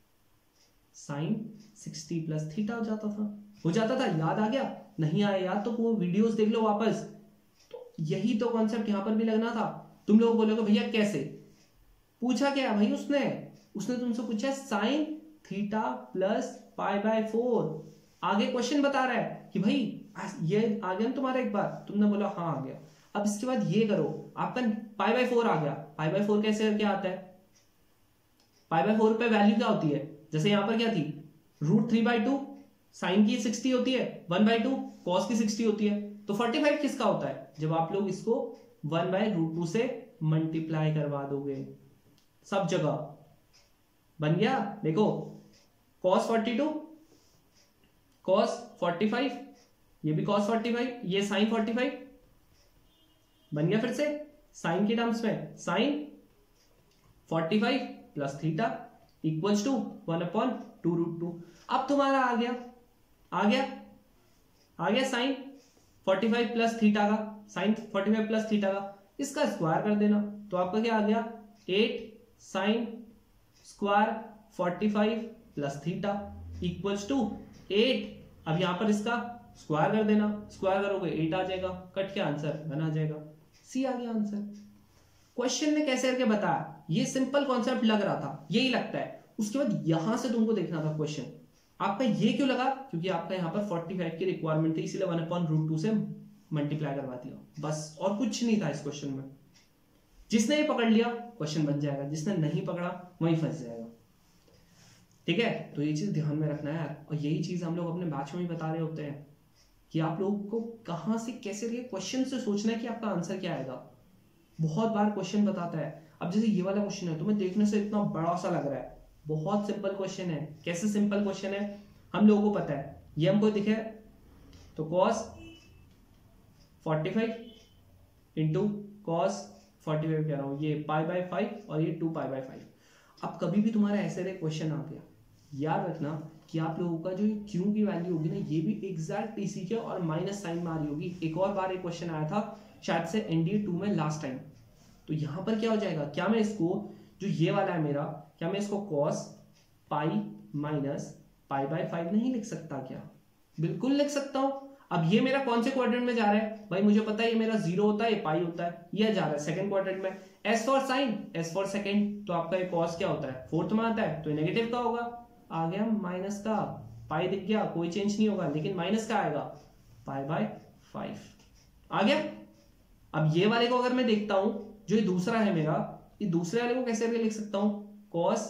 sin 60 प्लस थीटा हो जाता था। याद आ गया? नहीं आया याद तो वो वीडियोस देख लो वापस। तो यही तो कॉन्सेप्ट यहाँ पर भी लगना था। तुम लोग बोलोगे भैया कैसे, पूछा क्या भाई उसने तुमसे पूछा sin थीटा प्लस π/4। आगे क्वेश्चन बता रहा है कि भाई ये आ गया ना तुम्हारा, एक बार तुमने बोला हाँ आ गया। अब इसके बाद ये करो, आपका π/4 आ गया। π/4 कैसे करके आता है, π/4 पे वैल्यू क्या होती है, जैसे यहां पर क्या थी, √3/2 साइन की 60 होती है, 1/2 कॉस की 60 होती है। तो 45 किसका होता है, जब आप लोग इसको 1/√2 से मल्टीप्लाई करवा दोगे सब जगह। बन गया, देखो cos 42 cos 45, ये भी cos 45, ये sin 45 बन गया। फिर से साइन के टर्म्स में sin 45 plus theta equals to 1/2√2। अब तुम्हारा आ गया sin 45 प्लस थीटा का, sin 45 प्लस थीटा का, इसका स्क्वायर कर देना। तो आपका क्या आ गया, 8 sin square 45 plus theta equals to 8। अब यहां पर इसका स्क्वायर कर देना, स्क्वायर करोगे 8 आ जाएगा, कट के आंसर 1 आ जाएगा। सी आ गया आंसर। क्वेश्चन ने कैसे करके बताया, ये सिंपल कॉन्सेप्ट लग रहा था, यही लगता है। उसके बाद यहां से तुमको देखना था क्वेश्चन आपका ये क्यों लगा, क्योंकि आपका यहाँ पर 45 की रिक्वायरमेंट थी, इसीलिए 1/√2 से मल्टीप्लाई करवा दिया बस, और कुछ नहीं था इस क्वेश्चन में। जिसने ये पकड़ लिया क्वेश्चन बन जाएगा, जिसने नहीं पकड़ा वहीं फंस जाएगा। ठीक है, तो ये चीज ध्यान में रखना है यार। और यही चीज हम लोग अपने बैच में भी बता रहे होते हैं कि आप लोगों को कहां से कैसे क्वेश्चन से सोचना है कि आपका आंसर क्या आएगा। बहुत बार क्वेश्चन बताता है, अब जैसे ये वाला क्वेश्चन है, तुम्हें देखने से इतना बड़ा सा लग रहा है, बहुत सिंपल क्वेश्चन है। कैसे सिंपल क्वेश्चन है, हम लोगों को पता है, ये हमको दिखे तो cos 45 इंटू cos 45 कह रहा हूं, ये π/5 और ये 2π/5। अब कभी भी तुम्हारा ऐसे क्वेश्चन आ गया, याद रखना कि आप लोगों का जो क्यू की वैल्यू होगी ना, ये भी एग्जैक्ट इसी के और माइनस साइन में आ रही होगी। एक और बार एक क्वेश्चन आया था शायद से NDA 2 में लास्ट टाइम। तो यहां पर क्या हो जाएगा, क्या मैं इसको जो ये वाला है मेरा, क्या मैं इसको cos π माइनस π/5 नहीं लिख सकता क्या? बिल्कुल लिख सकता हूं। अब ये मेरा कौन से क्वाड्रेंट में जा रहा है भाई, मुझे पता है ये मेरा 0 होता है, ये पाई होता है, ये जा रहा है सेकंड क्वाड्रेंट में। S for sine, S for second, तो आपका ये cos क्या होता है, फोर्थ में आता है, तो नेगेटिव का होगा। आ गया माइनस का, पाई दिख गया, कोई चेंज नहीं होगा, लेकिन माइनस का आएगा π/5 आ गया। अब ये वाले को अगर मैं देखता हूं, जो ये दूसरा है मेरा, ये दूसरे वाले को कैसे लिख सकता हूं, cos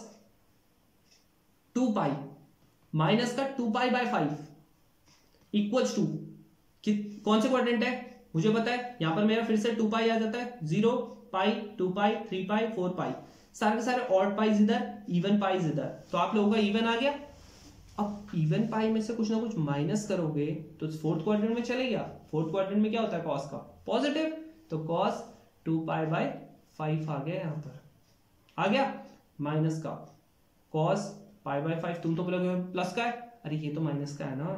2π माइनस का 2π/5 इक्वल्स टू, कौन से क्वाड्रेंट है मुझे पता है, यहां पर मेरा फिर से 2π आ जाता है, 0 π 2π 3π 4π, सारे के सारे ऑड पाइज इधर, इवन पाइज इधर, तो आप लोगों का इवन आ गया। अब इवन पाई में से कुछ ना कुछ माइनस करोगे तो फोर्थ क्वाड्रेंट में चले गया। फोर्थ क्वाड्रेंट में क्या होता है cos का, पॉजिटिव, तो cos 2π/5 आ गया, यहां पर आ गया माइनस का cos π/5। तुम तो बोलोगे प्लस का है, अरे ये तो माइनस का है ना,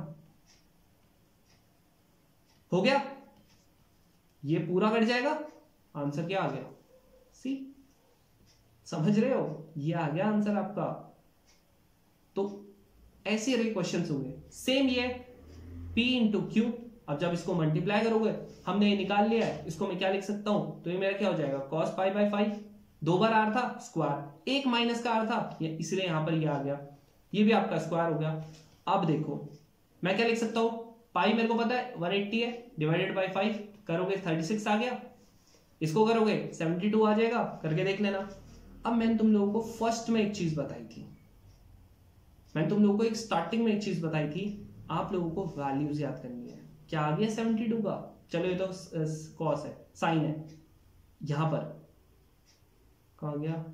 हो गया, ये पूरा कट जाएगा, आंसर क्या आ गया, सी। समझ रहे हो, ये आ गया आंसर आपका। तो ऐसे रहे क्वेश्चंस होंगे। सेम ये P इंटू क्यू, अब जब इसको मल्टीप्लाई करोगे, हमने ये निकाल लिया है, इसको मैं क्या लिख सकता हूं, तो ये मेरा क्या हो जाएगा cos π/5, 2 बार आर था स्क्वायर, एक माइनस का आर था, इसलिए यहां पर ये आ गया, ये भी आपका स्क्वायर हो गया। अब देखो मैं क्या लिख सकता हूं, पाई मेरे को पता है 180 है, डिवाइडेड बाई 5 करोगे 36 आ गया, इसको करोगे 72 आ जाएगा, करके देख लेना। अब मैंने तुम लोगों को फर्स्ट में एक चीज बताई थी, मैंने तुम लोगों को एक स्टार्टिंग में एक चीज बताई थी, आप लोगों को वैल्यूज याद करनी है। क्या आ गया 72 का, चलो ये तो कॉस है, साइन है, यहां पर कहां गया,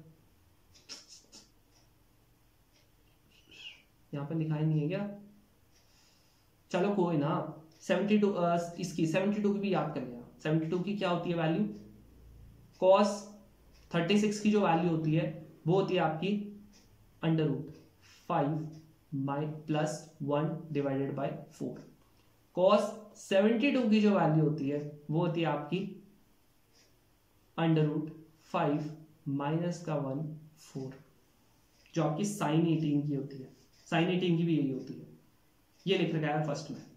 यहां पर लिखा ही नहीं है क्या, चलो कोई ना, 72 इसकी 72 की भी याद कर लिया। 72 की क्या होती है वैल्यू, cos 36 की जो वैल्यू होती है वो होती है आपकी √5 प्लस 1 डिवाइडेड बाय 4। cos 72 की जो वैल्यू होती है वो होती है आपकी √5 माइनस का 1 4, जो आपकी साइन 18 की होती है। साइन 18 की भी यही होती है, ये लिख रखा है फर्स्ट में,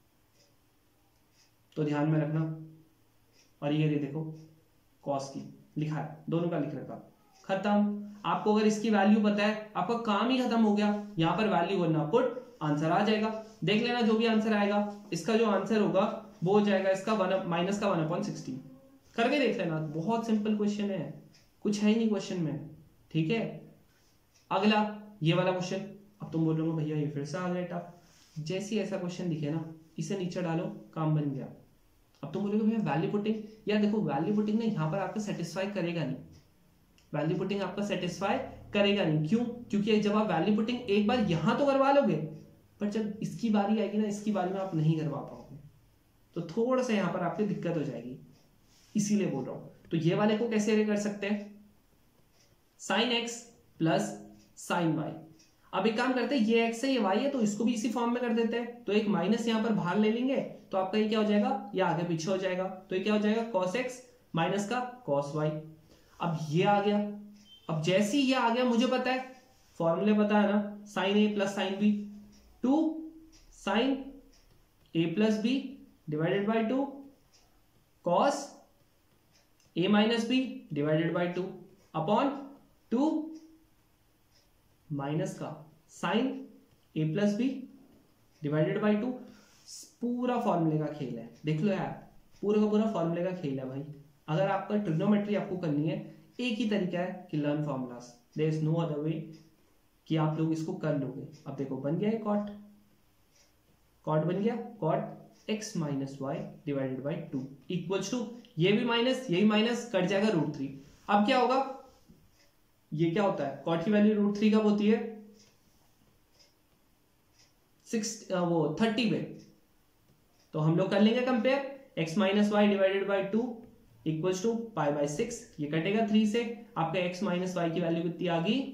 तो ध्यान में रखना। और ये देखो कॉस की लिखा है, दोनों का लिख रखा, खत्म। आपको अगर इसकी वैल्यू पता है, आपका काम ही खत्म हो गया। यहां पर वैल्यू करना, पुट, आंसर आ जाएगा। देख लेना जो भी आंसर आएगा, इसका जो आंसर होगा वो हो जाएगा इसका माइनस का 1/16। करके देख लेना, बहुत सिंपल क्वेश्चन है, कुछ है ही नहीं क्वेश्चन में, ठीक है। अगला ये वाला क्वेश्चन, अब तुम बोलोगे भैया ये फिर से आ गया टफ। जैसे ऐसा क्वेश्चन दिखे ना, इसे नीचे डालो, काम बन गया। अब तुम बोलोगे भैया वैल्यू पुटिंग, यार देखो वैल्यू पुटिंग ना यहाँ पर आपको सेटिस्फाई करेगा नहीं, वैल्यू पुटिंग आपका सेटिस्फाई करेगा नहीं। क्यों? क्योंकि जब आप वैल्यू पुटिंग एक बार यहां तो करवा लोगे, पर जब इसकी बारी आएगी ना, इसकी बारी में आप नहीं करवा पाओगे, तो थोड़ा सा यहां पर आपकी दिक्कत हो जाएगी, इसीलिए बोल रहा हूं। तो ये वाले को कैसे कर सकते हैं, sine x plus sine y. अब एक काम करते हैं, ये एक्स है ये वाई है, तो इसको भी इसी फॉर्म में कर देते हैं। तो एक माइनस यहां पर बाहर ले लेंगे, तो आपका ये क्या हो जाएगा, ये आगे पीछे हो जाएगा। तो ये क्या हो जाएगा, कॉस एक्स माइनस का कॉस वाई। अब ये आ गया, अब जैसे ही ये आ गया, मुझे पता है फॉर्मूले पता है ना, sine A plus sine B, 2 sine A plus B divided by 2 cos A minus B divided by 2 upon 2 minus का sine A plus B divided by 2। पूरा फॉर्मूले का खेल है, देख लो यार, पूरा का पूरा फॉर्मूले का खेल है भाई। अगर आपका ट्रिग्नोमेट्री आपको करनी है, एक ही तरीका है कि learn formulas, there is no other way कि आप लोग इसको कर लोगे। अब देखो बन गया है कॉट, कॉट बन गया, cot x minus y divided by 2 equals to, ये भी माइनस यही माइनस, कट जाएगा √3। अब क्या होगा, ये क्या होता है, कॉट की वैल्यू √3 कब होती है, 30 पे। तो हम लोग कर लेंगे compare, x minus y divided by 2 equals to π/6, ये कटेगा 3 से, आपका x माइनस वाई की वैल्यू कितनी आ गई,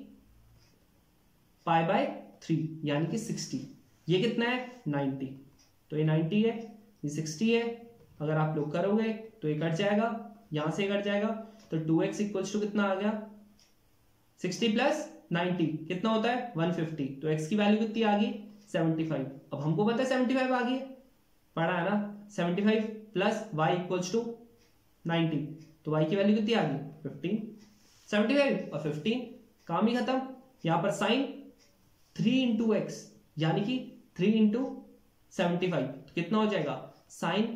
π/3 यानी कि 60। ये कितना है, 90, तो ये 90 है, ये 60 है। अगर आप लोग करोगे तो ये कट जाएगा, यहां से कट जाएगा, तो 2x इक्वल्स टू कितना आ गया, 60 प्लस 90 कितना होता है, 150। तो x की वैल्यू कितनी आ गई, 75। अब हमको पता है 75 आ गई, पढ़ा है ना, 75 प्लस y इक्वल्स टू 90, तो y की वैल्यू कितनी आ गई, 15। 75 और 15, काम ही खत्म। यहां पर साइन 3 इंटू एक्स यानी कि 3 इंटू 75, तो कितना हो जाएगा, साइन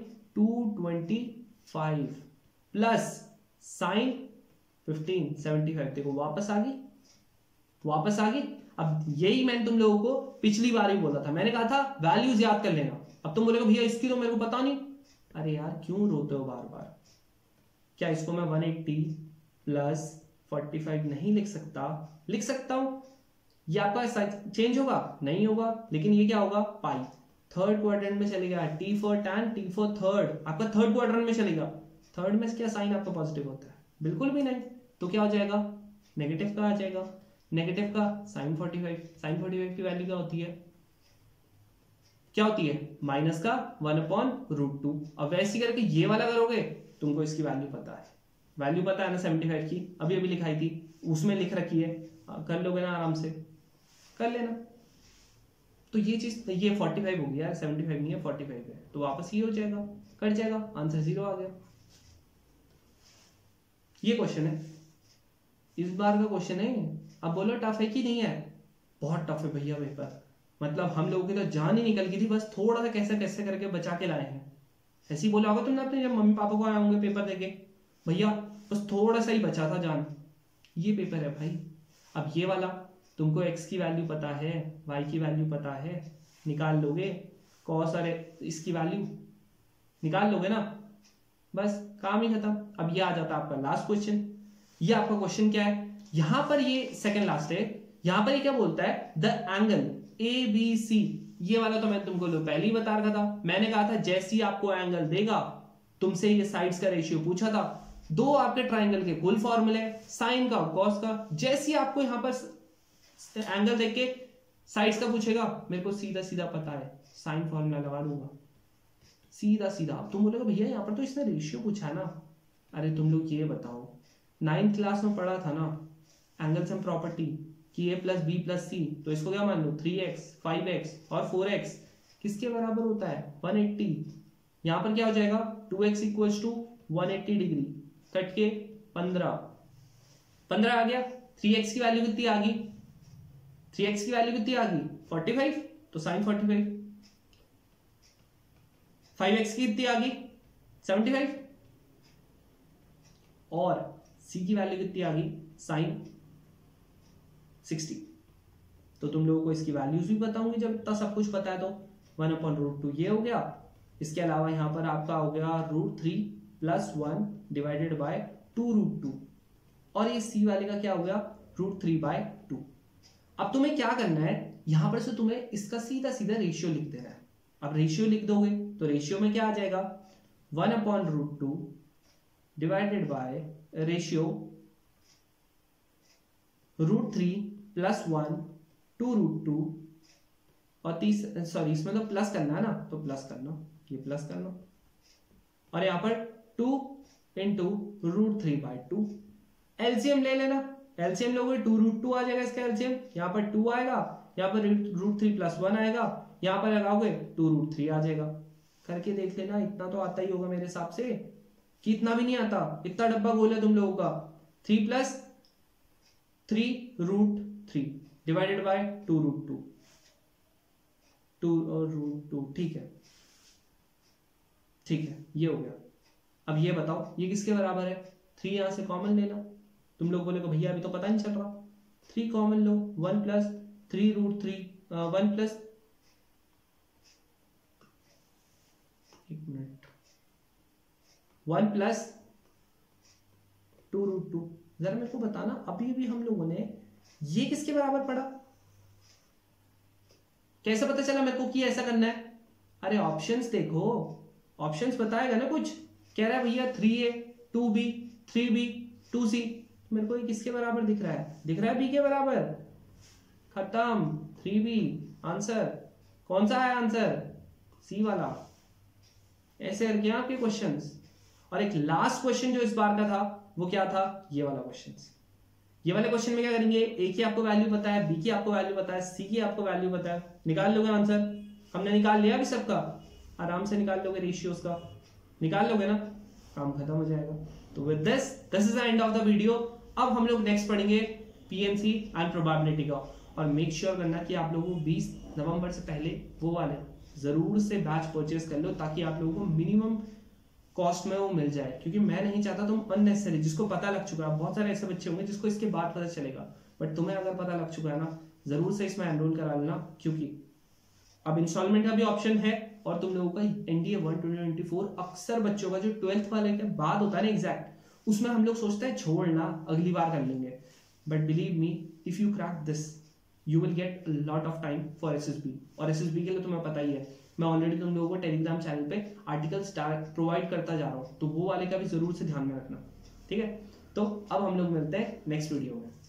225 प्लस साइन 15 75। देखो वापस आ गई, वापस आ गई। अब यही मैंने तुम लोगों को पिछली बार ही बोला था, मैंने कहा था वैल्यूज याद कर लेना। अब तुम बोलेगे भैया इसकी तो मेरे को पता नहीं। अरे यार क्यों रोते हो बार बार, क्या इसको मैं 180 प्लस 45 नहीं लिख सकता, लिख सकता हूं। ये आपका चेंज होगा, नहीं होगा, लेकिन ये क्या होगा, पाई थर्ड क्वाड्रेंट में चलेगा, T for tan, T for third, आपका थर्ड क्वाड्रेंट में चलेगा। थर्ड में क्या साइन आपका पॉजिटिव होता है, बिल्कुल भी नहीं, तो क्या हो जाएगा, नेगेटिव का आ जाएगा। नेगेटिव का साइन 45, साइन 45 की वैल्यू क्या होती है, क्या होती है, माइनस का 1/√2। अब वैसे करके ये वाला करोगे, तुमको इसकी वैल्यू पता है, वैल्यू पता है ना 75 की, अभी अभी लिखाई थी, उसमें लिख रखी है, कर लोगे ना आराम से, कर लेना। तो ये चीज, ये 45 हो गया, 75 नहीं है 45 है, तो वापस ये हो जाएगा, कट जाएगा, आंसर 0 आ गया। ये क्वेश्चन है, इस बार का क्वेश्चन है। अब बोलो टफ है कि नहीं है, बहुत टफ है भैया पेपर, मतलब हम लोगों की तो जान ही निकल गई थी, बस थोड़ा सा कैसे कैसे करके बचा के लाए हैं। ऐसे ही बोला होगा तुमने अपने जब मम्मी पापा को आए होंगे पेपर देके, भैया बस थोड़ा सा ही बचा था जान। ये पेपर है भाई। अब ये वाला तुमको x की वैल्यू पता है, y की वैल्यू पता है, निकाल लोगे, cos और इसकी वैल्यू निकाल लोगे ना, बस काम ही खत्म। अब ये आ जाता है आपका लास्ट क्वेश्चन। ये आपका क्वेश्चन क्या है, यहां पर ये सेकंड लास्ट है, यहां पर ये क्या बोलता है, द एंगल ABC, ये वाला तो मैं तुमको पहले ही बता रखा था, मैंने कहा था जैसे ही आपको एंगल देगा, तुमसे ये साइड्स का रेशियो पूछा था, दो आपके ट्राइंगल के कुल फॉर्मूले, साइन का और कॉस का, जैसे ही आपको यहां पर एंगल देख के साइड्स का पूछेगा, मेरे को सीधा सीधा पता है, साइन फॉर्मूला लगा दूंगा सीधा सीधा। अब तुम बोलोगे भैया यहाँ पर तो इसने रेशियो पूछा है ना। अरे तुम लोग ये बताओ, 9th क्लास में पढ़ा था ना एंगल सम प्रॉपर्टी कि a plus B plus C, तो इसको क्या मान लो 3x 5x और 4x किसके बराबर होता है 180। यहाँ पर क्या हो जाएगा 2x equals to 180 degree, cut के 15 आ गया। 3x की वैल्यू कितनी आ गई, 3x की वैल्यू कितनी आ गई 45, तो साइन 45। 5x की कितनी आ गई 75 और c की वैल्यू कितनी आ गई साइन 60। तो तुम लोगों को इसकी वैल्यूज भी बताऊंगी जब इतना सब कुछ पता है। तो 1/√2 ये हो गया। इसके अलावा यहां पर आपका हो गया √3 + 1 डिवाइडेड बाय 2√2 और ये c वाले का क्या हो गया √3/2। अब तुम्हें क्या करना है, यहां पर से तुम्हें इसका सीधा सीधा रेशियो लिख देना है। अब रेशियो लिख दोगे तो रेशियो में क्या आ जाएगा 1/√2 डिवाइडेड बाय रेशियो √3 + 1 2√2 और इसमें तो प्लस करना है ना, तो प्लस करना, ये प्लस करना और यहां पर 2 × √3/2। एलसीएम ले लेना, एलसीएम लोगे 2√2 आ जाएगा इसका एलसीएम, यहां पर 2 आएगा, यहां पर √3 + 1 आएगा, यहां पर लगाओगे 2√3 आ जाएगा। करके देख लेना, इतना तो आता ही होगा मेरे हिसाब से, कि इतना भी नहीं आता, इतना डब्बा गोल है तुम लोगों का। 3 + 3√3 डिवाइडेड बाय 2√2 2 और √2, ठीक है ठीक है, ये हो गया। अब ये बताओ ये किसके बराबर है, 3 यहां से कॉमन लेना। तुम लोग बोलेगे भैया अभी तो पता नहीं चल रहा, 3 कॉमन लो, 1 + 3√3 1 + 1 + 2√2। जरा मेरे को बताना, अभी भी हम लोगों ने ये किसके बराबर पढ़ा, कैसे पता चला मेरे को कि ऐसा करना है। अरे ऑप्शंस देखो, ऑप्शंस बताएगा ना कुछ, कह रहा है भैया 3a 2b 3b 2c, मेरे को ये किसके बराबर दिख रहा है, दिख रहा है b के बराबर, खत्म 3b आंसर। कौन सा है आंसर, c वाला। ऐसे करके आपके क्वेश्चंस। और एक लास्ट क्वेश्चन जो इस बार का था वो क्या था, ये वाला क्वेश्चन। ये वाले क्वेश्चन में क्या करेंगे, ए की आपको वैल्यू पता है, बी की आपको वैल्यू पता है, सी की आपको वैल्यू पता है, निकाल लोगे आंसर। हमने निकाल लिया अभी सबका, आराम से निकाल लोगे, रेशियोज का निकाल लोगे ना, काम खत्म हो जाएगा। तो with this is the end of the video. अब हम लोग नेक्स्ट पढ़ेंगे पीएमसी एंड प्रोबेबिलिटी का। और मेक श्योर करना कि आप लोगों को 20 नवंबर से पहले वो वाले जरूर से बैच परचेज कर लो, ताकि आप लोगों को मिनिमम कॉस्ट में वो मिल जाए, क्योंकि मैं नहीं चाहता तुम अननेसेसरी, जिसको पता लग चुका है, बहुत सारे ऐसे बच्चे होंगे जिसको इसके बाद पता चलेगा, बट तुम्हें अगर पता लग चुका है ना, जरूर से इसमें एनरोल करा लेना, क्योंकि अब इंस्टॉलमेंट का भी ऑप्शन है। और तुम लोगों का एनडीए 1 2024 अक्सर बच्चों का जो 12th वाले के बाद होता है ना एग्जैक्ट, उसमें हम लोग सोचते हैं छोड़ना अगली बार कर लेंगे, but believe me if you crack this you will get lot of time for SSB. और एसएसबी के लिए तुम्हें पता ही है, मैं ऑलरेडी तुम लोगों को टेलीग्राम चैनल पे आर्टिकल्स प्रोवाइड करता जा रहा हूँ, तो वो वाले का भी जरूर से ध्यान में रखना, ठीक है। तो अब हम लोग मिलते हैं नेक्स्ट वीडियो में।